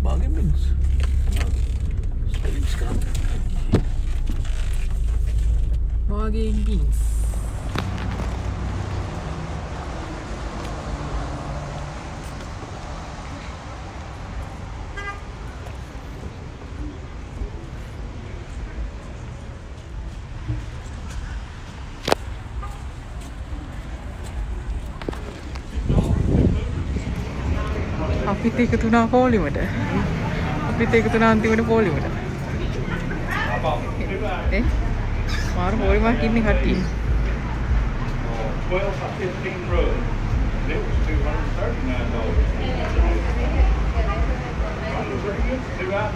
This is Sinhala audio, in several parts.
Bargain bins. Spelling scrum. Bargain bins. අපිත් එකතු වුණා පොලිමට. අපිත් එකතු වුණා අන්තිමට පොලිමට. මාර පොලිමක් ඉන්නේ කට්ටිය. 12 by 15 rows. It was $239.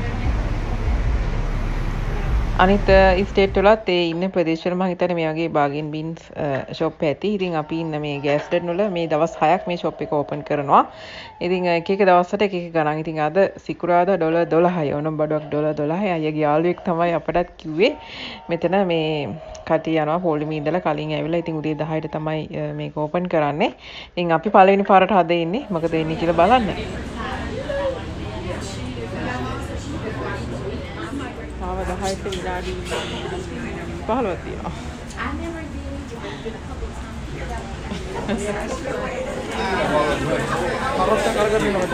අනිත් ස්ටේට් වලත් ඒ ඉන්න ප්‍රදේශවල මම හිතන්නේ මේ වගේ බාගින් බින්ස් ෂොප් ඇති. ඉතින් අපි ඉන්න මේ ගෑස්ටන් වල මේ දවස් 6ක් මේ ෂොප් එක ඕපන් කරනවා. ඉතින් එක එක දවස්වලට එක එක ගණන්. ඉතින් අද සිකුරාදා $12. ඕනම් බඩුවක් $12. අයියාගේ යාළුවෙක් තමයි අපටත් කිව්වේ මෙතන මේ කටි යනවා පොලිමේ ඉඳලා කලින් ඇවිල්ලා. ඉතින් උදේ 10ට තමයි මේක ඕපන් කරන්නේ. ඉතින් අපි පළවෙනි පාරට හද ඉන්නේ. මොකද වෙන්නේ කියලා බලන්න. ආව 10ට විනාඩි 15ක් තියෙනවා. හරොත්ත කරගෙන ඉන්නකොට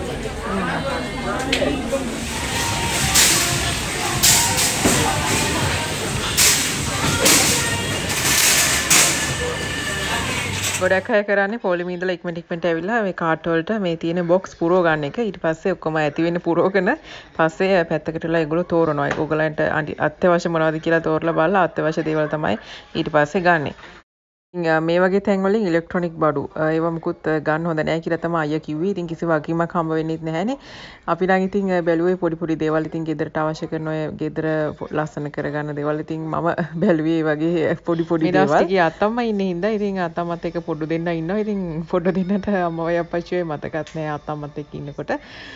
ගොඩක් අය කරන්නේ පොලිමේ ඉඳලා ඉක්මනට ඇවිල්ලා මේ කාට් වලට මේ තියෙන බොක්ස් පුරව ගන්න එක. ඊට පස්සේ ඔක්කොම ඇති වෙන්නේ පුරවගෙන පස්සේ පැත්තකට වෙලා ඒගොල්ලෝ තෝරනවා. ඕගලන්ට අත්‍යවශ්‍ය මොනවද කියලා තෝරලා බලලා අත්‍යවශ්‍ය දේවල් තමයි ඊට පස්සේ ගන්නෙ. මේ වගේ තැන්වලින් ඉලෙක්ට්‍රොනික බඩු ඒවා මුකුත් ගන්න හොඳ නැහැ කියලා තමයි අයියා කිව්වේ. ඉතින් කිසි වගකීමක් හම්බ වෙන්නේ නැහැනේ. අපි නම් ඉතින් බැලුවේ පොඩි පොඩි දේවල් ඉතින් ගෙදරට අවශ්‍ය කරන ඔය ගෙදර ලස්සන කරගන්න දේවල් ඉතින් මම බැලුවේ වගේ පොඩි පොඩි දේවල්. ඊට අත්තම්ම ඉන්නේ හින්දා ඉතින් අත්තම්මත් එක්ක පොඩු දෙන්න ඉන්නවා. ඉතින් පොඩු දෙන්නට අම්මවයි අප්පච්චිවයි මතකත් නැහැ අත්තම්මත් එක්ක ඉන්නකොට.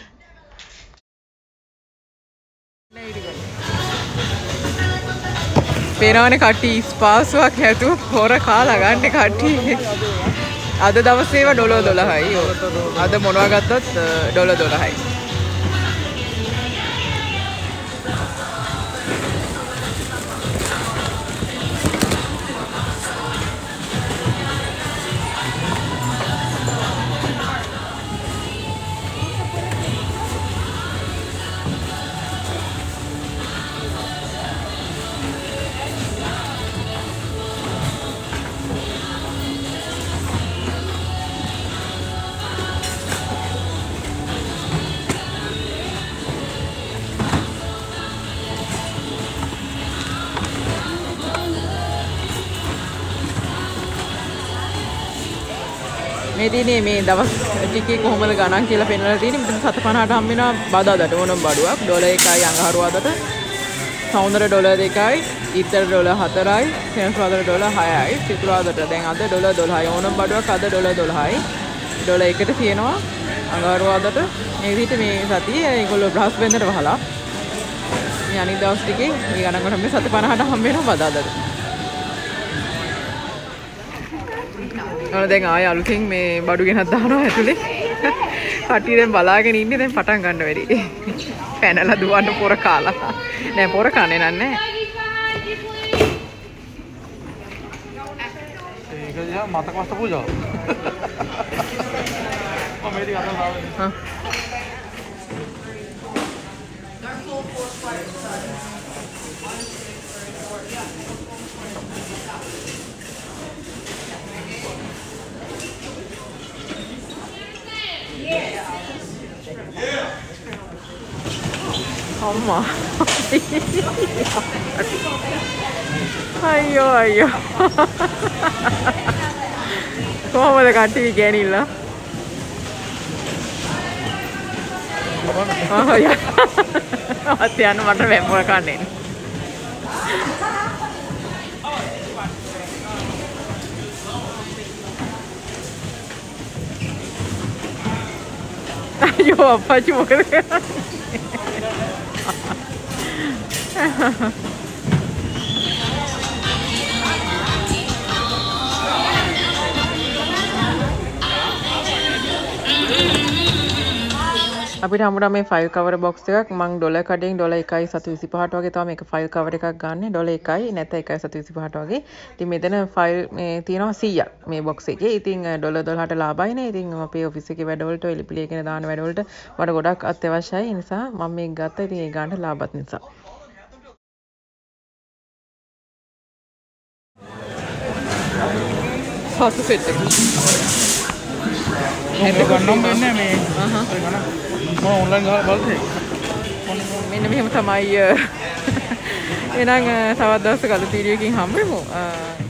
පේනවනේ කට්ටිය ස්පාසුවක් හැදුව හොර කාලා ගන්න කට්ටිය. අද දවසේ ඒවා $12යි. අද මොනවා ගත්තත් $12යි. මේ දිනේ මේ දවස් ටිකේ කොහොමද ගණන් කියලා පෙන්නලා තියෙන්නේ. මෙතන 750ට හම් වෙනවා බදාදට ඕනම් බඩුවක්. $1යි අඟහරුවාදට. සෞන්දර්ය $2යි. ඊතර $4යි. සෙනසුරාදාට $6යි. සිකුරාදාට දැන් අද $12යි. ඕනම් බඩුවක් අද $12යි. $1කට තියෙනවා අඟහරුවාදට. මේ විදිහට මේ සතියේ ඒගොල්ලෝ බ්‍රහස්පතින්දට වහලා. මේ අනිත් දවස් ටිකේ මේ ගණන් කරලා මේ 750ට හම් වෙනවා බදාදට. දැන් ආය අලුතින් මේ බඩු ගෙනත් දානවා ඇතුලේ. කට්ටිය දැන් බලාගෙන ඉන්නේ දැන් පටන් ගන්න වැඩි. පැනලා දුවන්න පොර කාලා. නෑ පොර කන්නේ නෑ. ඒක දිහා මතක වස්තු පූජාව. මම මේක අතන දාන්නේ. හා. අම්මා අයියෝ අයියෝ කොහමද කට්ටිය ගෑනිලා අත යන මට වැම්පුර කන්නේ අයියෝ අප්පච්චි මොකද කරන්නේ අපිට හම්බුනා මේ ෆයිල් කවර් බොක්ස් එකක් මං ඩොලර් කඩෙන් ඩොලර් 1.725ට වගේ තමයි මේක ෆයිල් කවර් එකක් ගන්න ඩොලර් 1යි නැත්නම් 1.725ට වගේ. ඉතින් මෙතන ෆයිල් මේ තියෙනවා 100ක් මේ බොක්ස් එකේ. ඉතින් ඩොලර් 12ට ලාභයිනේ. ඉතින් අපේ ඔෆිස් එකේ වැඩවලට එලිපිලි එකේ දාන වැඩවලට මට ගොඩක් අත්‍යවශ්‍යයි. ඒ නිසා මම මේක ගත්තා. ඉතින් ඒ ගන්න ලාභත් නිසා. පසු සෙට් එක. ඒක ගන්නම් වෙන්නේ මේ. මම ඔන්ලයින් ගහලා බලතේ. මෙන්න මෙහෙම තමයි එහෙනම් තවත් දවසක අලුත් වීඩියෝ එකකින් හම්බෙමු.